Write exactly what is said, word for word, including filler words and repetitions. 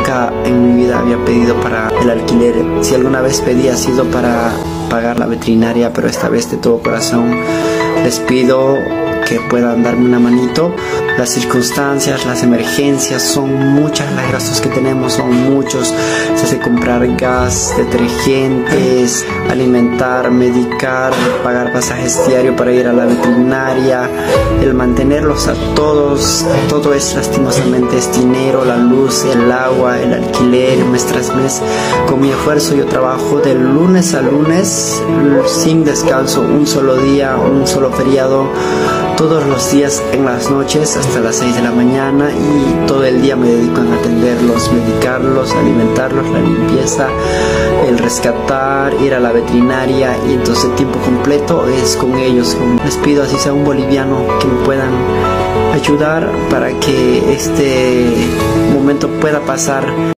nunca en mi vida había pedido para el alquiler. Si alguna vez pedí ha sido para pagar la veterinaria, pero esta vez de todo corazón les pido que puedan darme una manito. Las circunstancias, las emergencias son muchas, los gastos que tenemos son muchos. Se hace comprar gas, detergentes, alimentar, medicar, pagar pasajes diarios para ir a la veterinaria, el mantenerlos a todos, todo es lastimosamente es dinero, la luz, el agua, el alquiler, mes tras mes. Con mi esfuerzo yo trabajo de lunes a lunes sin descanso, un solo día, un solo feriado, todos los días en las noches hasta las seis de la mañana, y todo el día me dedico a atenderlos, medicarlos, alimentarlos, la limpieza, el rescatar, ir a la veterinaria, y entonces tiempo completo es con ellos. Les pido así sea un boliviano que me puedan ayudar para que este momento pueda pasar.